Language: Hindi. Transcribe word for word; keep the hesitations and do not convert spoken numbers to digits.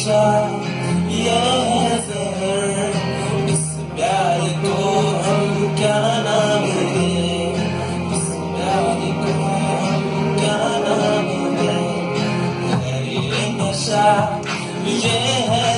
नशा ये है जहर, इस प्यार को हम क्या नाम दें, इस प्यार को हम क्या नाम दें। ये नशा ये है